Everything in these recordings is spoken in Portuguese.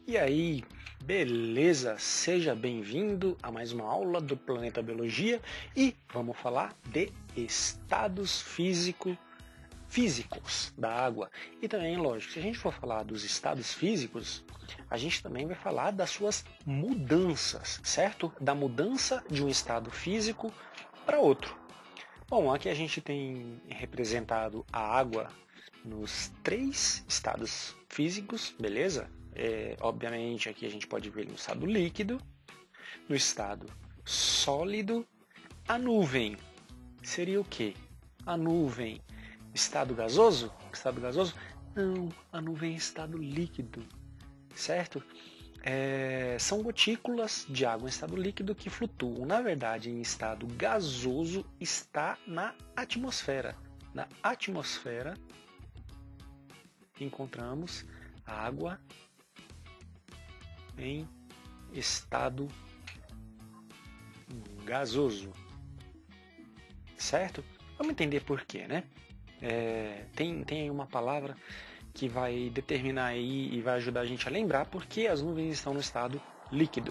E aí, beleza? Seja bem-vindo a mais uma aula do Planeta Biologia e vamos falar de estados físicos da água. E também, lógico, se a gente for falar dos estados físicos, a gente também vai falar das suas mudanças, certo? Da mudança de um estado físico para outro. Bom, aqui a gente tem representado a água nos 3 estados físicos, beleza? Obviamente aqui a gente pode ver no estado líquido, no estado sólido. A nuvem seria o quê? A nuvem, estado gasoso? Estado gasoso? Não, a nuvem é estado líquido, certo? São gotículas de água em estado líquido que flutuam. Na verdade, em estado gasoso está na atmosfera. Na atmosfera encontramos água em estado gasoso, certo? Vamos entender por quê, né? Tem aí uma palavra que vai determinar aí e vai ajudar a gente a lembrar por que as nuvens estão no estado líquido.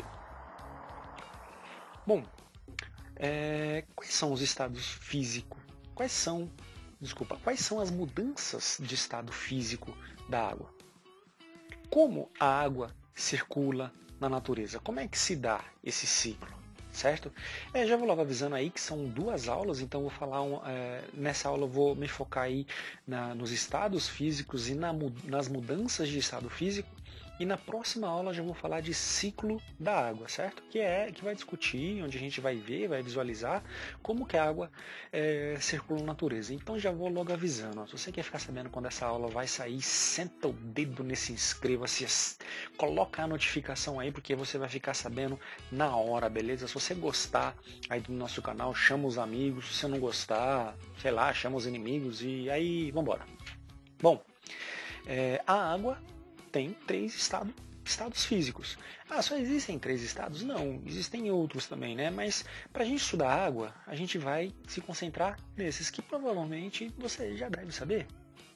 Bom, quais são os estados físicos? Quais são as mudanças de estado físico da água? Como a água circula na natureza? Como é que se dá esse ciclo? Certo? Já vou logo avisando aí que são 2 aulas, então vou falar nessa aula eu vou me focar aí nos estados físicos e nas mudanças de estado físico, e na próxima aula já vou falar de ciclo da água, certo? Que vai discutir, onde a gente vai ver, vai visualizar como que a água circula na natureza. Então já vou logo avisando, se você quer ficar sabendo quando essa aula vai sair, senta o dedo nesse inscreva-se, coloca a notificação aí, porque você vai ficar sabendo na hora, beleza? Se você gostar aí do nosso canal, chama os amigos, se você não gostar, sei lá, chama os inimigos e aí vambora. Bom, a água tem 3 estados físicos. Só existem 3 estados? Não, existem outros também, né? Mas para a gente estudar a água, a gente vai se concentrar nesses que provavelmente você já deve saber.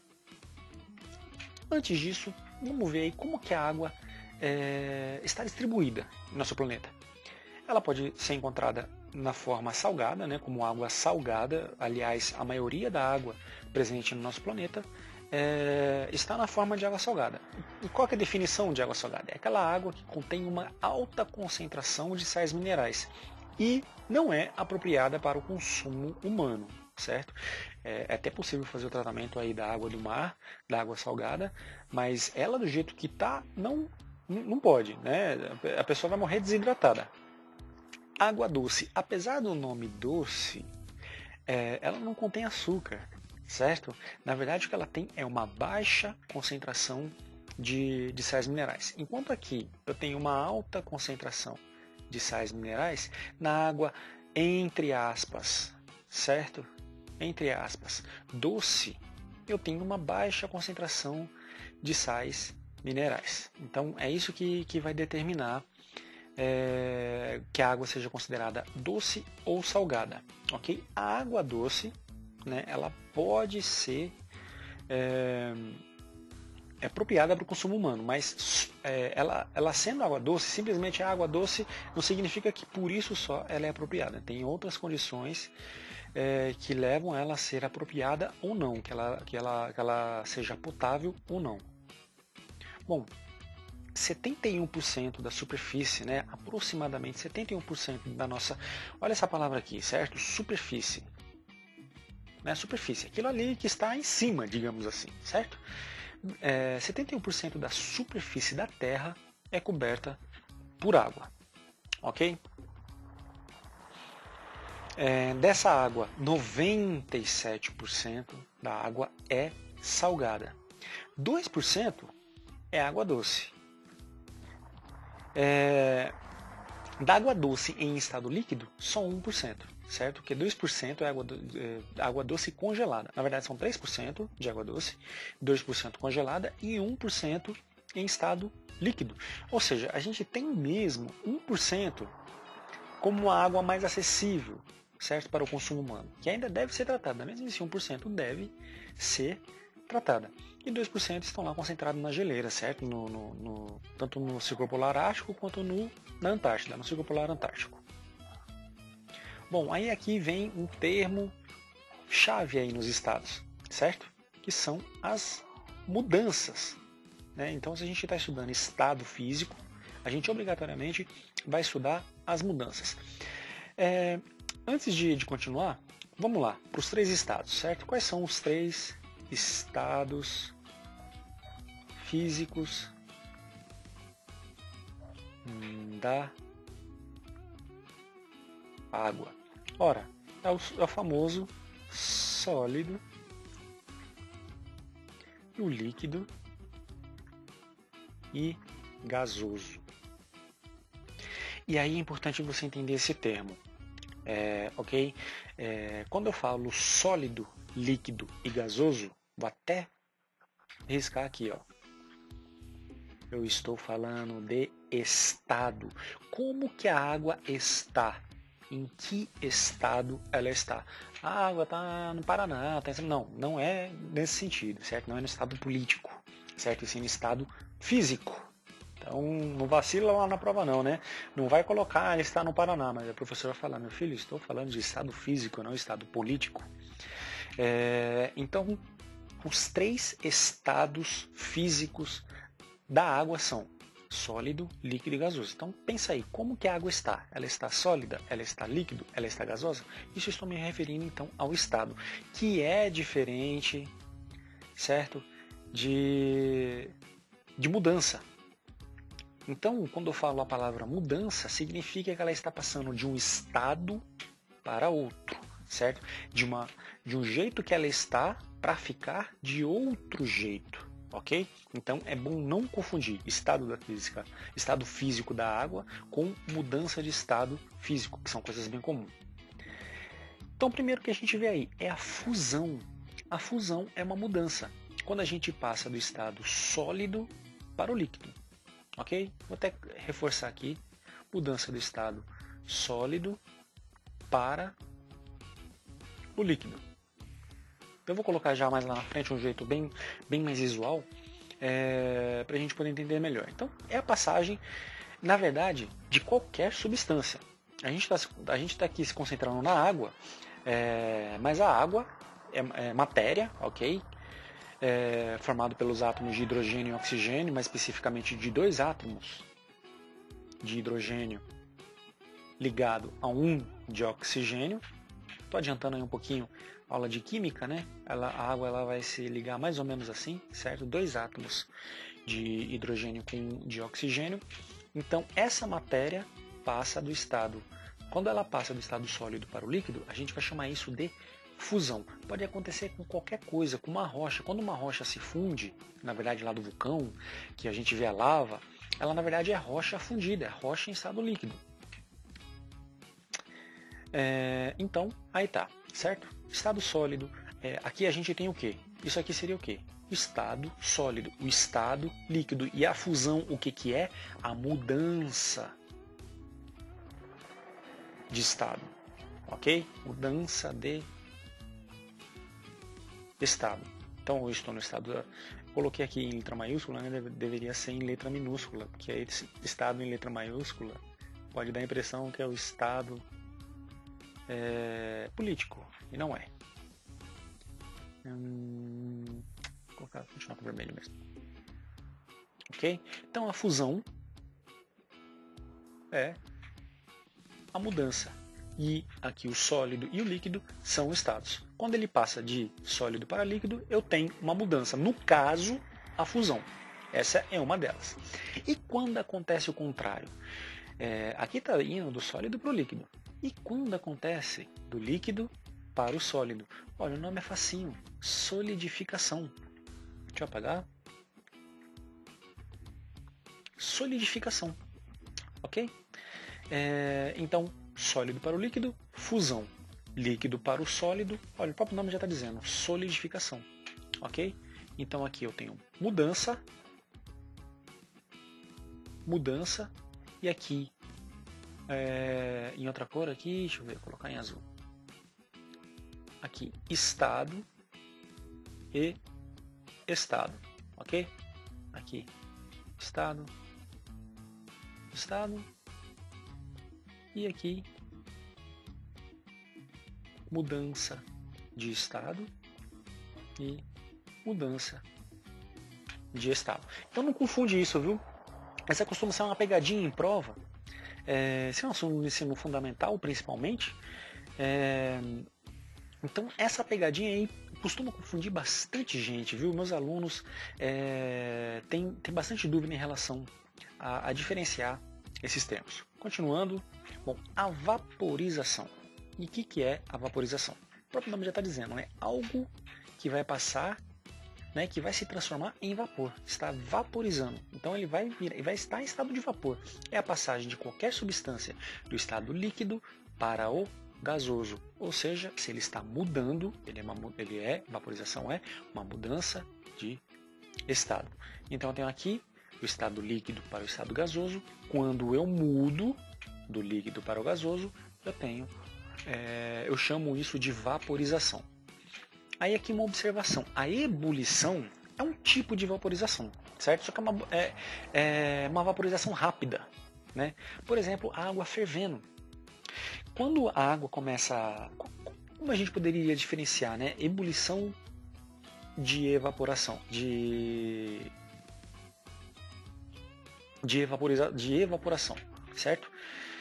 Antes disso, vamos ver aí como que a água está distribuída no nosso planeta. Ela pode ser encontrada na forma salgada, né, como água salgada. Aliás, a maioria da água presente no nosso planeta está na forma de água salgada. E qual é a definição de água salgada? É aquela água que contém uma alta concentração de sais minerais e não é apropriada para o consumo humano, certo? É até possível fazer o tratamento aí da água do mar, da água salgada, mas ela do jeito que está, não pode, né? A pessoa vai morrer desidratada. Água doce, apesar do nome doce, ela não contém açúcar, certo? Na verdade, o que ela tem é uma baixa concentração de sais minerais. Enquanto aqui eu tenho uma alta concentração de sais minerais na água, entre aspas, certo? Entre aspas, doce, eu tenho uma baixa concentração de sais minerais. Então, é isso que vai determinar que a água seja considerada doce ou salgada, ok? A água doce, né, ela pode ser apropriada para o consumo humano, mas ela sendo água doce, simplesmente a água doce não significa que por isso só ela é apropriada. Tem outras condições que levam ela a ser apropriada ou não, que ela seja potável ou não. Bom, 71% da superfície, né, aproximadamente 71% da nossa... Olha essa palavra aqui, certo? Superfície. Né? Superfície, aquilo ali que está em cima, digamos assim, certo? 71% da superfície da Terra é coberta por água, ok? Dessa água, 97% da água é salgada. 2% é água doce. Da água doce em estado líquido, só 1%, certo? Porque 2% é água doce congelada. Na verdade, são 3% de água doce, 2% congelada e 1% em estado líquido. Ou seja, a gente tem mesmo 1% como a água mais acessível, certo? Para o consumo humano, que ainda deve ser tratada. Mesmo esse 1% deve ser tratada. E 2% estão lá concentrados na geleira, certo? Tanto no Círculo Polar Ártico quanto na Antártida, no Círculo Polar Antártico. Bom, aí aqui vem um termo chave aí nos estados, certo? Que são as mudanças. Né? Então, se a gente está estudando estado físico, a gente obrigatoriamente vai estudar as mudanças. Antes de continuar, vamos lá, para os 3 estados, certo? Quais são os 3 estados físicos da água? Ora, é o famoso sólido, o líquido e gasoso. E aí é importante você entender esse termo, ok? Quando eu falo sólido, líquido e gasoso, vou até riscar aqui, ó. Eu estou falando de estado. Como que a água está? Em que estado ela está? A água está no Paraná, não é nesse sentido, certo? Não é no estado político, certo? E sim no estado físico. Então não vacila lá na prova não, né? Não vai colocar ele está no Paraná, mas a professora vai falar, meu filho, estou falando de estado físico, não estado político. Então, os 3 estados físicos da água são sólido, líquido e gasoso. Então pensa aí, como que a água está? Ela está sólida? Ela está líquido? Ela está gasosa? Isso eu estou me referindo então ao estado, que é diferente, certo? De mudança. Então, quando eu falo a palavra mudança, significa que ela está passando de um estado para outro, certo? De um jeito que ela está para ficar de outro jeito, ok? Então é bom não confundir estado da física, estado físico da água com mudança de estado físico, que são coisas bem comuns. Então, o primeiro que a gente vê aí é a fusão. A fusão é uma mudança, quando a gente passa do estado sólido para o líquido. Ok? Vou até reforçar aqui, mudança do estado sólido para o líquido. Eu vou colocar já mais lá na frente um jeito bem mais visual, para a gente poder entender melhor. Então, é a passagem, na verdade, de qualquer substância. A gente tá aqui se concentrando na água, mas a água é matéria, ok? Formado pelos átomos de hidrogênio e oxigênio, mais especificamente de 2 átomos de hidrogênio ligado a um de oxigênio. Estou adiantando aí um pouquinho a aula de química, né? A água ela vai se ligar mais ou menos assim, certo? 2 átomos de hidrogênio com um de oxigênio. Então essa matéria passa do estado, quando ela passa do estado sólido para o líquido, a gente vai chamar isso de fusão. Pode acontecer com qualquer coisa, com uma rocha. Quando uma rocha se funde, na verdade lá do vulcão, que a gente vê a lava, ela na verdade é rocha fundida, é rocha em estado líquido. Então, aí tá, certo? Estado sólido, aqui a gente tem o quê? Isso aqui seria o quê? Estado sólido, o estado líquido. E a fusão, o que que é? A mudança de estado, ok? Mudança de estado. Então eu estou no estado, coloquei aqui em letra maiúscula, né? Deveria ser em letra minúscula, porque esse estado em letra maiúscula pode dar a impressão que é o estado político, e não é. Vou continuar com o vermelho mesmo. Ok? Então a fusão é a mudança. E aqui o sólido e o líquido são estados. Quando ele passa de sólido para líquido, eu tenho uma mudança. No caso, a fusão. Essa é uma delas. E quando acontece o contrário? Aqui está indo do sólido para o líquido. E quando acontece do líquido para o sólido? Olha, o nome é facinho. Solidificação. Deixa eu apagar. Solidificação. Ok? Então, sólido para o líquido, fusão. Líquido para o sólido, olha, o próprio nome já está dizendo, solidificação. Ok? Então aqui eu tenho mudança, e aqui em outra cor aqui, deixa eu ver, vou colocar em azul. Aqui, estado e estado, ok? Aqui, estado, estado, e aqui, mudança de estado e mudança de estado. Então não confunde isso, viu? Essa costuma ser uma pegadinha em prova, se é um assunto no ensino fundamental, principalmente. Então essa pegadinha aí costuma confundir bastante gente, viu? Meus alunos têm bastante dúvida em relação a diferenciar esses termos. Continuando, bom, a vaporização. E o que é a vaporização? O próprio nome já está dizendo, é algo que vai passar, né, que vai se transformar em vapor, está vaporizando. Então ele vai estar em estado de vapor. É a passagem de qualquer substância do estado líquido para o gasoso. Ou seja, se ele está mudando, vaporização é uma mudança de estado. Então eu tenho aqui o estado líquido para o estado gasoso. Quando eu mudo do líquido para o gasoso, eu chamo isso de vaporização. Aí aqui uma observação, a ebulição é um tipo de vaporização, certo? Só que é uma vaporização rápida, né? Por exemplo, a água fervendo. Quando a água começa, como a gente poderia diferenciar, né? Ebulição de evaporação, de evaporação, certo?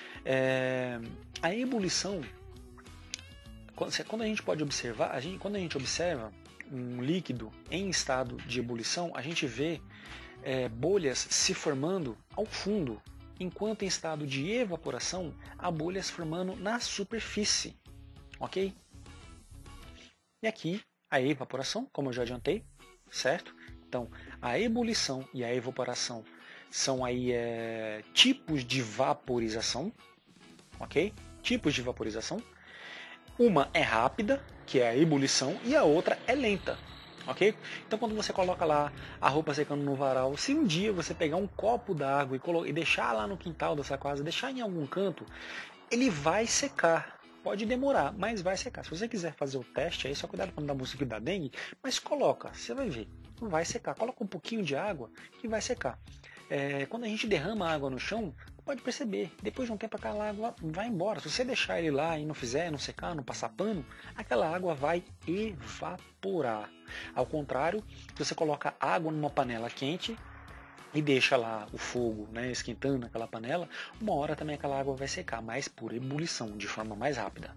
A ebulição, quando a gente pode observar, quando a gente observa um líquido em estado de ebulição, a gente vê bolhas se formando ao fundo, enquanto em estado de evaporação, há bolhas formando na superfície, ok? E aqui a evaporação, como eu já adiantei, certo? Então a ebulição e a evaporação são aí tipos de vaporização, ok? Tipos de vaporização. Uma é rápida, que é a ebulição, e a outra é lenta, ok? Então quando você coloca lá a roupa secando no varal, se um dia você pegar um copo d'água e deixar lá no quintal da sua casa, deixar em algum canto, ele vai secar. Pode demorar, mas vai secar. Se você quiser fazer o teste, aí só cuidado para não dar mosquito da dengue, mas coloca, você vai ver, vai secar. Coloca um pouquinho de água que vai secar. Quando a gente derrama água no chão, pode perceber, depois de um tempo aquela água vai embora. Se você deixar ele lá e não fizer, não secar, não passar pano, aquela água vai evaporar. Ao contrário, se você coloca água numa panela quente e deixa lá o fogo, né, esquentando naquela panela, uma hora também aquela água vai secar, mas por ebulição, de forma mais rápida.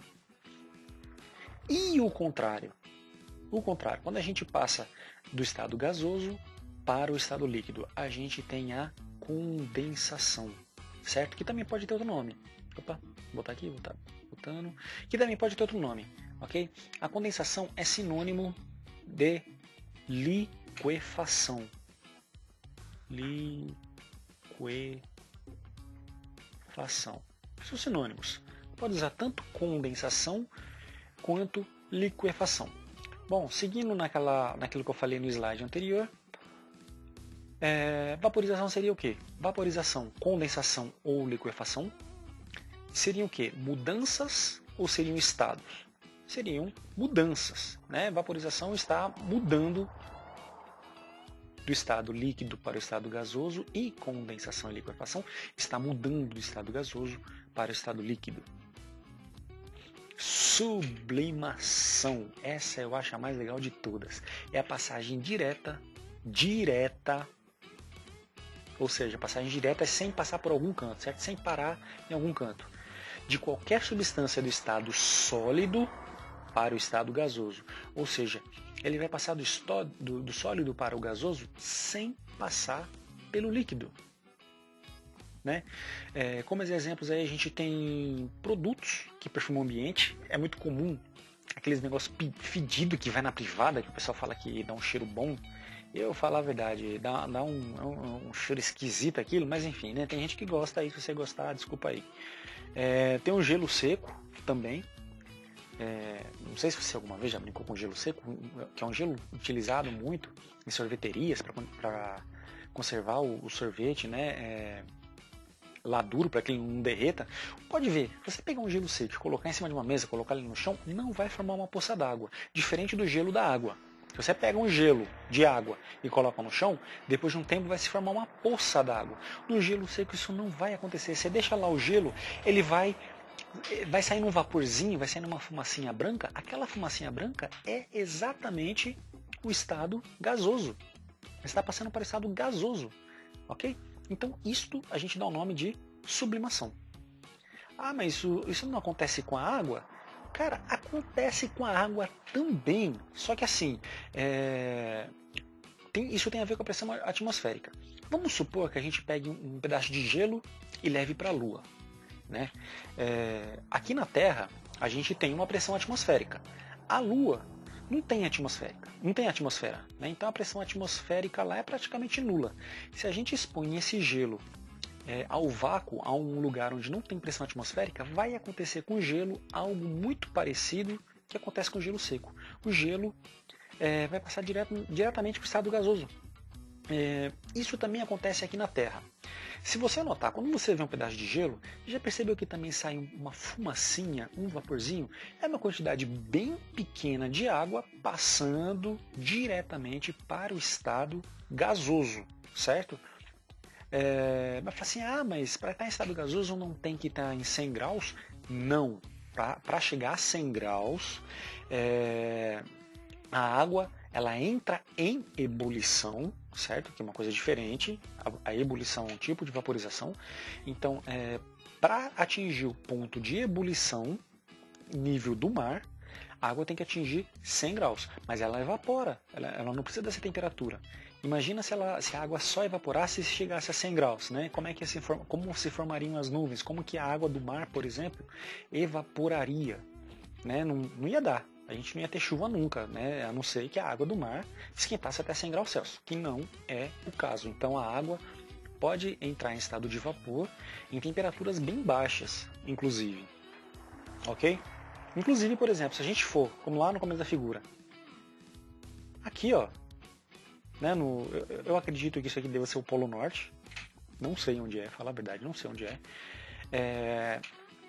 E o contrário? Quando a gente passa do estado gasoso para o estado líquido, a gente tem a condensação, certo? Que também pode ter outro nome. Opa, vou botar aqui, botando. Que também pode ter outro nome, ok? A condensação é sinônimo de liquefação. Liquefação. São sinônimos. Pode usar tanto condensação quanto liquefação. Bom, seguindo naquilo que eu falei no slide anterior, vaporização seria o quê? Vaporização, condensação ou liquefação seriam o quê? Mudanças ou seriam estados? Seriam mudanças, né? Vaporização está mudando do estado líquido para o estado gasoso e condensação e liquefação está mudando do estado gasoso para o estado líquido. Sublimação, essa eu acho a mais legal de todas. É a passagem direta, ou seja, passagem direta sem passar por algum canto, certo? Sem parar em algum canto. De qualquer substância do estado sólido para o estado gasoso. Ou seja, ele vai passar do sólido para o gasoso sem passar pelo líquido. Né? Como exemplos aí a gente tem produtos que perfumam o ambiente. É muito comum aqueles negócios fedidos que vai na privada, que o pessoal fala que dá um cheiro bom. Eu falo a verdade, dá um cheiro esquisito aquilo, mas enfim, né? Tem gente que gosta aí, se você gostar, desculpa aí. Tem o gelo seco também. Não sei se você alguma vez já brincou com gelo seco, que é um gelo utilizado muito em sorveterias para conservar o sorvete, né? Lá duro para que ele não derreta. Pode ver, você pegar um gelo seco, colocar em cima de uma mesa, colocar ele no chão, não vai formar uma poça d'água, diferente do gelo da água. Se você pega um gelo de água e coloca no chão, depois de um tempo vai se formar uma poça d'água. No gelo seco isso não vai acontecer. Você deixa lá o gelo, ele vai sair um vaporzinho, vai sair uma fumacinha branca. Aquela fumacinha branca é exatamente o estado gasoso. Está passando para o estado gasoso, ok? Então isto a gente dá o nome de sublimação. Ah, mas isso não acontece com a água? Cara, acontece com a água também, só que assim, isso tem a ver com a pressão atmosférica. Vamos supor que a gente pegue um pedaço de gelo e leve para a Lua. Né? Aqui na Terra, a gente tem uma pressão atmosférica. A Lua não tem atmosfera. Né? Então a pressão atmosférica lá é praticamente nula. Se a gente expõe esse gelo ao vácuo, a um lugar onde não tem pressão atmosférica, vai acontecer com o gelo algo muito parecido que acontece com o gelo seco. O gelo vai passar diretamente para o estado gasoso. Isso também acontece aqui na Terra. Se você notar, quando você vê um pedaço de gelo, já percebeu que também sai uma fumacinha, um vaporzinho? É uma quantidade bem pequena de água passando diretamente para o estado gasoso, certo? Mas fala assim, mas para estar em estado gasoso não tem que estar em 100 graus? Não. Para chegar a 100 graus, a água ela entra em ebulição, certo? Que é uma coisa diferente. A ebulição é um tipo de vaporização. Então, para atingir o ponto de ebulição, nível do mar, a água tem que atingir 100 graus. Mas ela evapora, ela não precisa dessa temperatura. Imagina se a água só evaporasse se chegasse a 100 graus, né? Como se formariam as nuvens? Como que a água do mar, por exemplo, evaporaria? Né? Não ia dar. A gente não ia ter chuva nunca, né? A não ser que a água do mar esquentasse até 100 graus Celsius, que não é o caso. Então a água pode entrar em estado de vapor em temperaturas bem baixas, inclusive. Ok? Inclusive, por exemplo, se a gente for, como lá no começo da figura, aqui, ó, né, eu acredito que isso aqui deva ser o Polo Norte. Não sei onde falar a verdade, não sei onde é.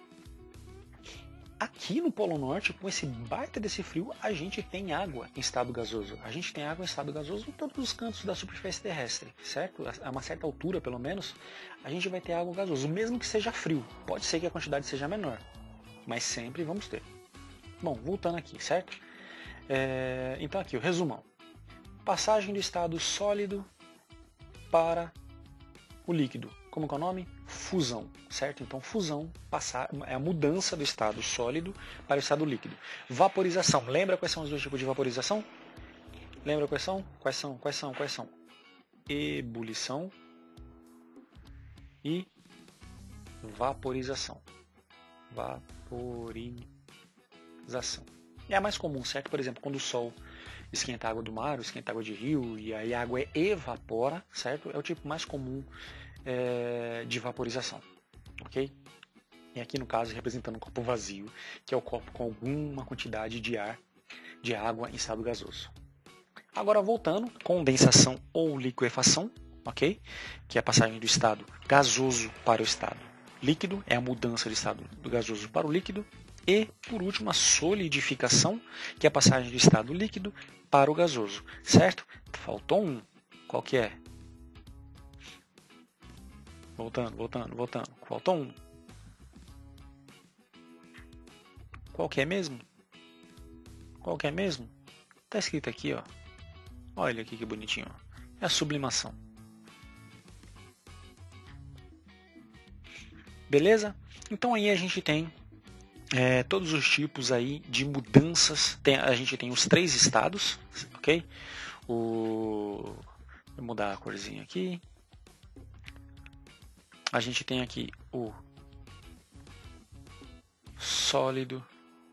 Aqui no Polo Norte, com esse baita desse frio, a gente tem água em estado gasoso. A gente tem água em estado gasoso em todos os cantos da superfície terrestre, certo? A uma certa altura, pelo menos, a gente vai ter água gasosa, mesmo que seja frio. Pode ser que a quantidade seja menor, mas sempre vamos ter. Bom, voltando aqui, certo? Então aqui, o resumão. Passagem do estado sólido para o líquido. Como que é o nome? Fusão, certo? Então, fusão é a mudança do estado sólido para o estado líquido. Vaporização. Lembra quais são os dois tipos de vaporização? Lembra quais são? Quais são? Ebulição e vaporização. Vaporização. É a mais comum, certo? Por exemplo, quando o sol esquenta a água do mar, esquenta a água de rio e aí a água evapora, certo? É o tipo mais comum de vaporização, ok? E aqui no caso representando um copo vazio, que é o copo com alguma quantidade de água em estado gasoso. Agora voltando, condensação ou liquefação, ok? Que é a passagem do estado gasoso para o estado líquido, é a mudança do estado do gasoso para o líquido. E, por último, a solidificação, que é a passagem do estado líquido para o gasoso, certo? Faltou um. Qual que é? Voltando. Faltou um. Qual que é mesmo? Tá escrito aqui, ó. Olha aqui que bonitinho. É a sublimação. Beleza? Então aí a gente tem todos os tipos aí de mudanças. A gente tem os 3 estados, ok? Vou mudar a corzinha aqui. A gente tem aqui o sólido,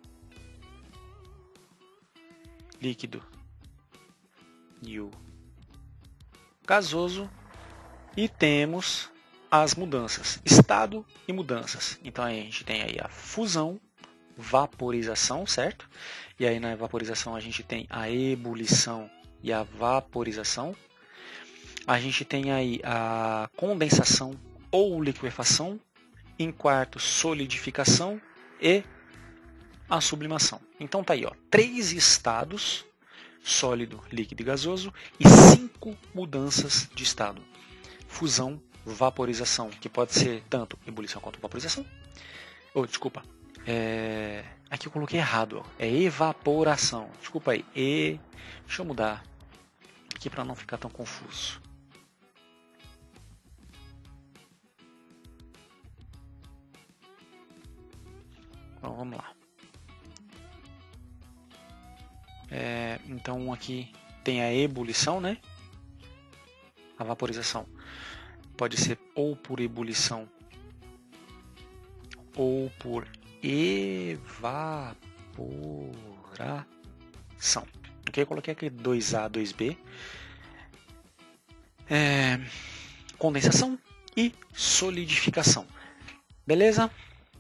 líquido e o gasoso. E temos as mudanças, estado e mudanças. Então aí a gente tem aí a fusão, vaporização, certo? E aí na vaporização a gente tem a ebulição e a vaporização. A gente tem aí a condensação ou liquefação. Em quarto, solidificação e a sublimação. Então tá aí, ó, 3 estados sólido, líquido e gasoso, e 5 mudanças de estado. Fusão, vaporização, que pode ser tanto ebulição quanto vaporização. Desculpa, aqui eu coloquei errado, ó. É evaporação. Desculpa aí, deixa eu mudar aqui para não ficar tão confuso. Então vamos lá. Então aqui tem a ebulição, né? A vaporização pode ser ou por ebulição ou por evaporação. Ok? Eu coloquei aqui 2A, 2B. Condensação e solidificação. Beleza?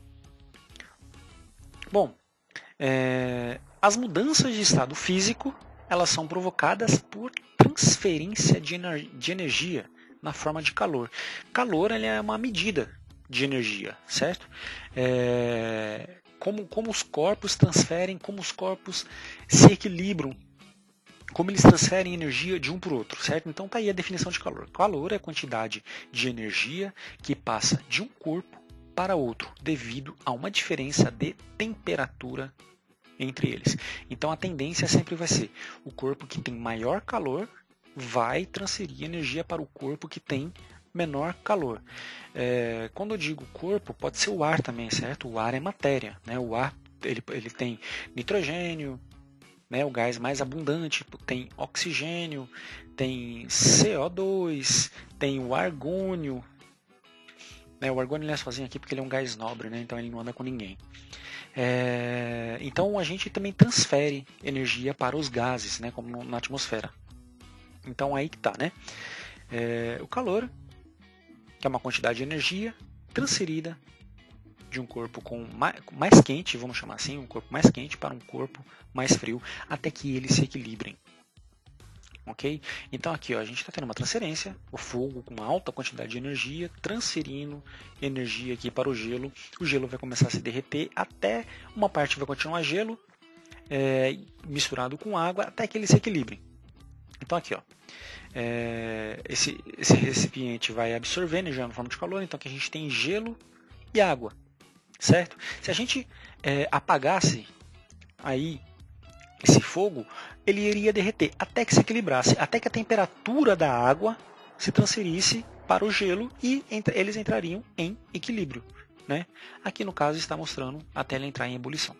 Bom, as mudanças de estado físico, elas são provocadas por transferência de energia na forma de calor. Calor ele é uma medida de energia, certo? Como os corpos transferem, como os corpos se equilibram, como eles transferem energia de um para o outro, certo? Então tá aí a definição de calor. Calor é a quantidade de energia que passa de um corpo para outro, devido a uma diferença de temperatura entre eles. Então a tendência sempre vai ser o corpo que tem maior calor vai transferir energia para o corpo que tem menor calor. Quando eu digo corpo, pode ser o ar também, certo? O ar é matéria, né? O ar ele tem nitrogênio, né? O gás mais abundante, tem oxigênio, tem CO2, tem o argônio. O argônio ele é sozinho aqui porque ele é um gás nobre, né? Então ele não anda com ninguém. Então a gente também transfere energia para os gases, né? Como na atmosfera. Então aí que tá, né? O calor, que é uma quantidade de energia transferida de um corpo mais quente, vamos chamar assim, um corpo mais quente para um corpo mais frio, até que eles se equilibrem. Ok? Então aqui ó, a gente está tendo uma transferência, o fogo com uma alta quantidade de energia, transferindo energia aqui para o gelo vai começar a se derreter, até uma parte vai continuar gelo, misturado com água, até que eles se equilibrem. Então aqui ó, esse recipiente vai absorver energia na forma de calor, então aqui a gente tem gelo e água, certo? Se a gente apagasse aí esse fogo, ele iria derreter até que se equilibrasse, até que a temperatura da água se transferisse para o gelo e eles entrariam em equilíbrio, né? Aqui no caso está mostrando até ela entrar em ebulição.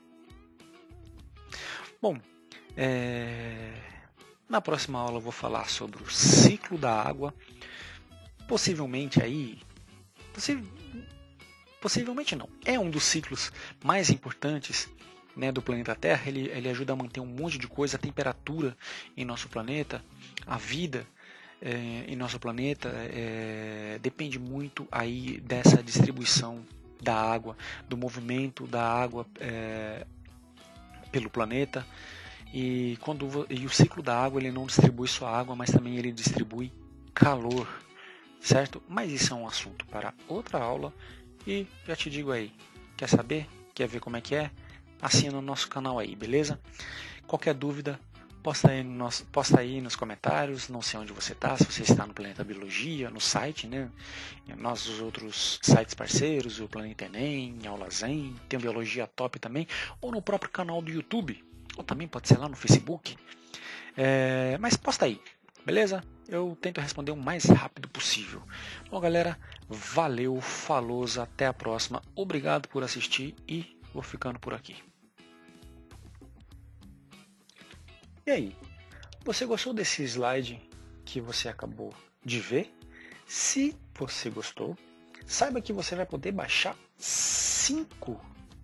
Bom, na próxima aula eu vou falar sobre o ciclo da água, possivelmente aí, possivelmente não, é um dos ciclos mais importantes, né, do planeta Terra. Ele ajuda a manter um monte de coisa, a temperatura em nosso planeta, a vida em nosso planeta depende muito aí dessa distribuição da água, do movimento da água pelo planeta. E o ciclo da água ele não distribui só água, mas também ele distribui calor, certo? Mas isso é um assunto para outra aula e já te digo aí, quer saber? Quer ver como é que é? Assina o nosso canal aí, beleza? Qualquer dúvida, posta aí nos comentários, não sei onde você está, se você está no Planeta Biologia, no site, né? Nossos outros sites parceiros, o Planeta Enem, Aula Zen, tem o Biologia Top também, ou no próprio canal do YouTube, ou também pode ser lá no Facebook. Mas posta aí, beleza? Eu tento responder o mais rápido possível. Bom, galera, valeu, falou, até a próxima, obrigado por assistir e vou ficando por aqui. E aí, você gostou desse slide que você acabou de ver? Se você gostou, saiba que você vai poder baixar 5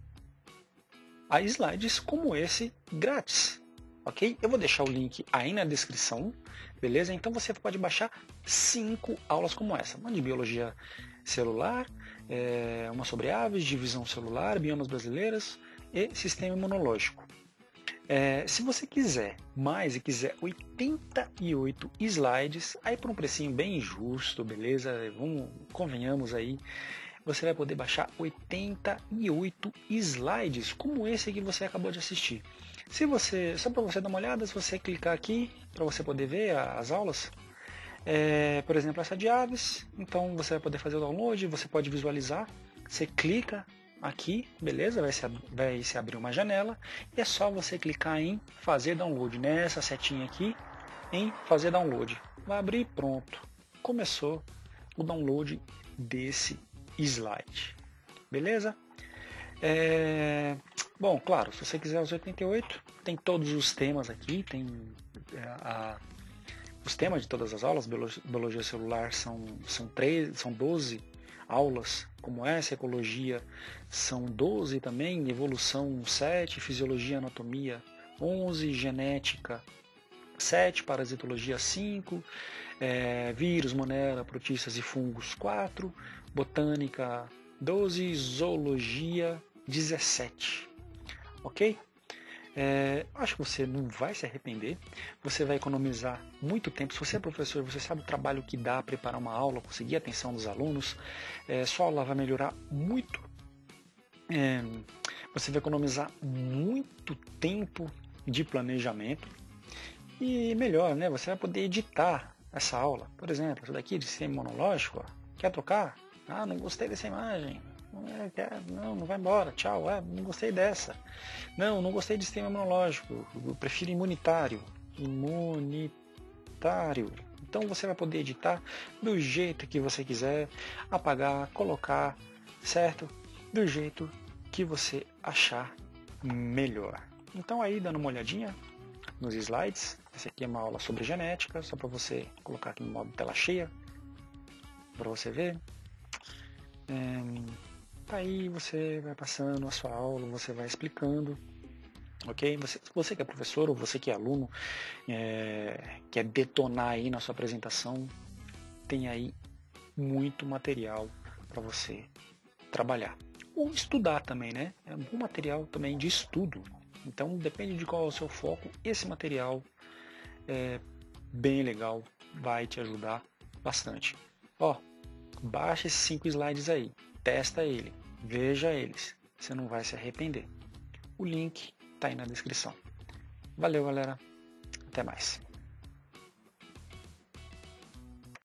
slides como esse grátis, ok? Eu vou deixar o link aí na descrição, beleza? Então você pode baixar 5 aulas como essa. Uma de biologia celular, uma sobre aves, divisão celular, biomas brasileiras e sistema imunológico. Se você quiser mais e quiser 88 slides, aí por um precinho bem justo, beleza? Convenhamos aí, você vai poder baixar 88 slides, como esse que você acabou de assistir. Só para você dar uma olhada, se você clicar aqui, para você poder ver as aulas, por exemplo, essa de aves, então você vai poder fazer o download, você pode visualizar, você clica aqui, beleza? Vai se abrir uma janela, e é só você clicar em fazer download, nessa setinha aqui, em fazer download. Vai abrir, pronto. Começou o download desse slide, beleza? Bom, claro, se você quiser os 88, tem todos os temas aqui, tem os temas de todas as aulas. Biologia celular são 12 aulas, como essa, ecologia são 12 também, evolução 7, fisiologia, anatomia 11, genética 7, parasitologia 5, vírus, monera, protistas e fungos 4, botânica 12, zoologia 17, ok? Acho que você não vai se arrepender, você vai economizar muito tempo. Se você é professor, você sabe o trabalho que dá preparar uma aula, conseguir a atenção dos alunos, sua aula vai melhorar muito, você vai economizar muito tempo de planejamento e melhor, né? Você vai poder editar essa aula. Por exemplo, isso daqui de sistema imunológico, ó, quer trocar? Ah, não gostei dessa imagem. Não vai embora, tchau, não gostei dessa. Não gostei de sistema imunológico, eu prefiro imunitário. Então você vai poder editar do jeito que você quiser, apagar, colocar, certo? Do jeito que você achar melhor. Então aí, dando uma olhadinha nos slides, essa aqui é uma aula sobre genética, só para você colocar aqui no modo tela cheia, para você ver. Aí você vai passando a sua aula, você vai explicando, ok? Você que é professor ou você que é aluno, quer detonar aí na sua apresentação, tem aí muito material para você trabalhar. Ou estudar também, né? É um bom material também de estudo. Então, depende de qual é o seu foco, esse material é bem legal, vai te ajudar bastante. Ó, baixa esses 5 slides aí, testa ele, veja eles, você não vai se arrepender. O link está aí na descrição. Valeu, galera, até mais.